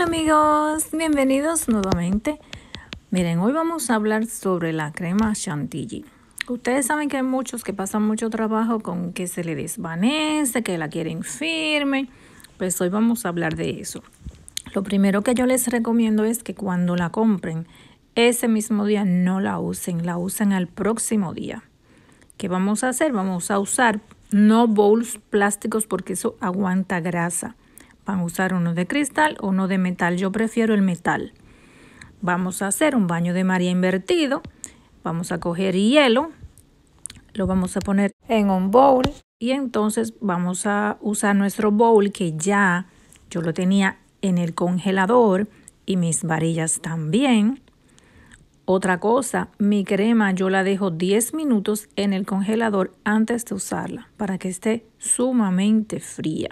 amigos, bienvenidos nuevamente. Miren, hoy vamos a hablar sobre la crema chantilly. Ustedes saben que hay muchos que pasan mucho trabajo con que se le desvanece, que la quieren firme. Pues hoy vamos a hablar de eso. Lo primero que yo les recomiendo es que cuando la compren, ese mismo día no la usen al próximo día. ¿Qué vamos a hacer? Vamos a usar no bowls plásticos porque eso aguanta grasa. Van a usar uno de cristal o uno de metal. Yo prefiero el metal. Vamos a hacer un baño de María invertido. Vamos a coger hielo. Lo vamos a poner en un bowl. Y entonces vamos a usar nuestro bowl que ya yo lo tenía en el congelador. Y mis varillas también. Otra cosa, mi crema yo la dejo 10 minutos en el congelador antes de usarla. Para que esté sumamente fría.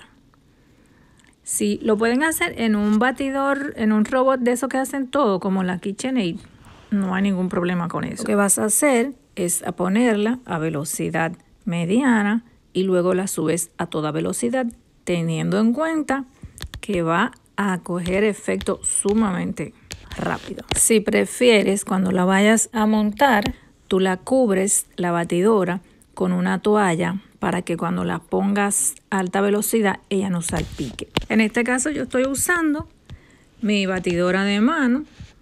Sí, lo pueden hacer en un batidor, en un robot de esos que hacen todo, como la KitchenAid. No hay ningún problema con eso. Lo que vas a hacer es a ponerla a velocidad mediana y luego la subes a toda velocidad, teniendo en cuenta que va a coger efecto sumamente rápido. Si prefieres, cuando la vayas a montar, tú la cubres, la batidora, con una toalla para que cuando la pongas a alta velocidad ella no salpique. En este caso yo estoy usando mi batidora de mano.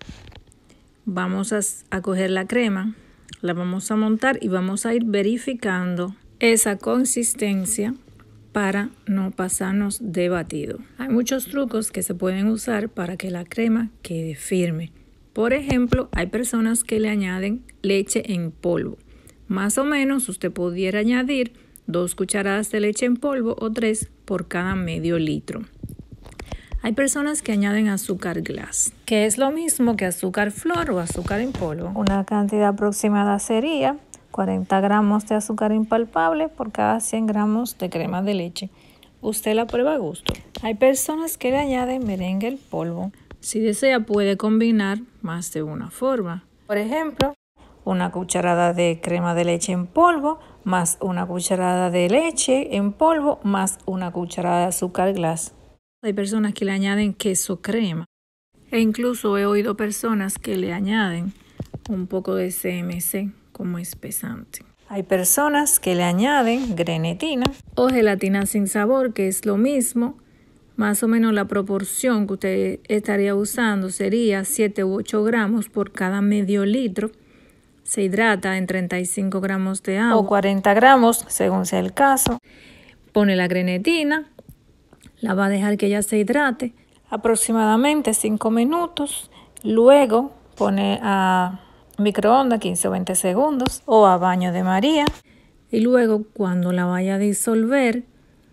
Vamos a coger la crema, la vamos a montar y vamos a ir verificando esa consistencia para no pasarnos de batido. Hay muchos trucos que se pueden usar para que la crema quede firme. Por ejemplo, hay personas que le añaden leche en polvo. Más o menos usted pudiera añadir 2 cucharadas de leche en polvo o 3 por cada medio litro. Hay personas que añaden azúcar glass, que es lo mismo que azúcar flor o azúcar en polvo. Una cantidad aproximada sería 40 gramos de azúcar impalpable por cada 100 gramos de crema de leche. Usted la prueba a gusto. Hay personas que le añaden merengue en polvo. Si desea puede combinar más de una forma. Por ejemplo, una cucharada de crema de leche en polvo, más una cucharada de leche en polvo, más una cucharada de azúcar glass. Hay personas que le añaden queso crema. E incluso he oído personas que le añaden un poco de CMC como espesante. Hay personas que le añaden grenetina o gelatina sin sabor, que es lo mismo. Más o menos la proporción que usted estaría usando sería 7 u 8 gramos por cada medio litro. Se hidrata en 35 gramos de agua o 40 gramos, según sea el caso. Pone la grenetina, la va a dejar que ella se hidrate aproximadamente 5 minutos. Luego pone a microondas 15 o 20 segundos o a baño de María. Y luego cuando la vaya a disolver,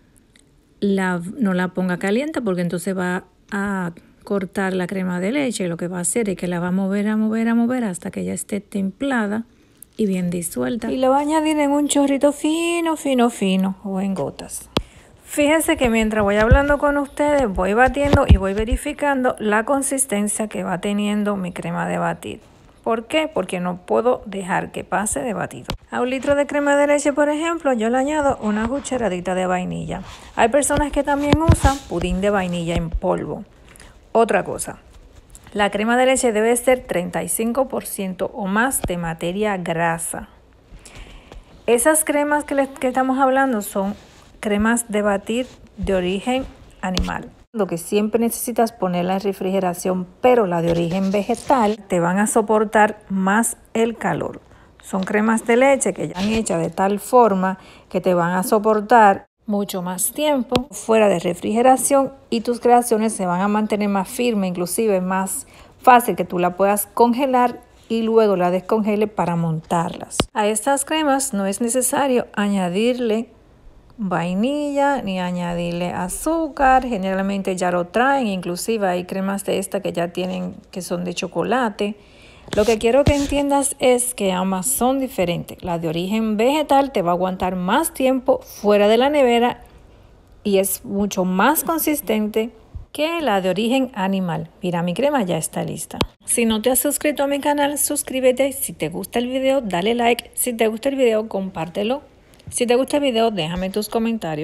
no la ponga caliente porque entonces va a cortar la crema de leche. Lo que va a hacer es que la va a mover hasta que ya esté templada y bien disuelta. Y la va a añadir en un chorrito fino o en gotas. Fíjense que mientras voy hablando con ustedes, voy batiendo y voy verificando la consistencia que va teniendo mi crema de batir. ¿Por qué? Porque no puedo dejar que pase de batido. A 1 litro de crema de leche, por ejemplo, yo le añado una cucharadita de vainilla. Hay personas que también usan pudín de vainilla en polvo. Otra cosa, la crema de leche debe ser 35% o más de materia grasa. Esas cremas que estamos hablando son cremas de batir de origen animal. Lo que siempre necesitas ponerla en refrigeración, pero la de origen vegetal te van a soportar más el calor. Son cremas de leche que ya han hecho de tal forma que te van a soportar mucho más tiempo fuera de refrigeración y tus creaciones se van a mantener más firmes, inclusive más fácil que tú la puedas congelar y luego la descongele para montarlas. A estas cremas no es necesario añadirle vainilla ni añadirle azúcar, generalmente ya lo traen, inclusive hay cremas de esta que ya tienen que son de chocolate. Lo que quiero que entiendas es que ambas son diferentes. La de origen vegetal te va a aguantar más tiempo fuera de la nevera y es mucho más consistente que la de origen animal. Mira, mi crema ya está lista. Si no te has suscrito a mi canal, suscríbete. Si te gusta el video, dale like. Si te gusta el video, compártelo. Si te gusta el video, déjame tus comentarios.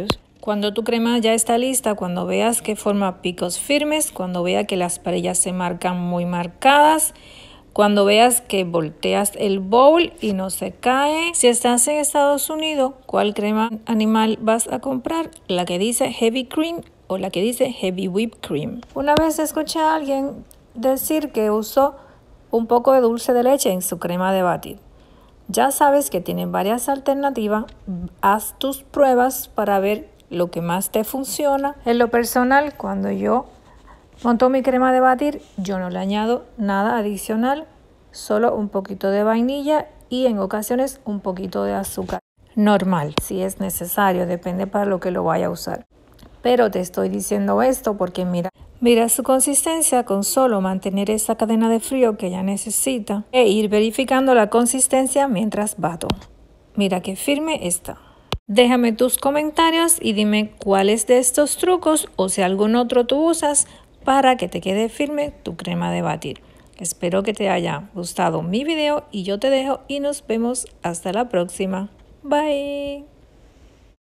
Cuando tu crema ya está lista, cuando veas que forma picos firmes, cuando veas que las parillas se marcan muy marcadas, cuando veas que volteas el bowl y no se cae. Si estás en Estados Unidos, ¿cuál crema animal vas a comprar? ¿La que dice Heavy Cream o la que dice Heavy Whipped Cream? Una vez escuché a alguien decir que usó un poco de dulce de leche en su crema de batir. Ya sabes que tienen varias alternativas. Haz tus pruebas para ver lo que más te funciona. En lo personal, cuando yo monto mi crema de batir, yo no le añado nada adicional, solo un poquito de vainilla y en ocasiones un poquito de azúcar normal, si es necesario, depende para lo que lo vaya a usar. Pero te estoy diciendo esto porque mira su consistencia con solo mantener esa cadena de frío que ella necesita e ir verificando la consistencia mientras bato. Mira qué firme está. Déjame tus comentarios y dime cuáles de estos trucos o si algún otro tú usas para que te quede firme tu crema de batir. Espero que te haya gustado mi video y yo te dejo y nos vemos hasta la próxima. Bye.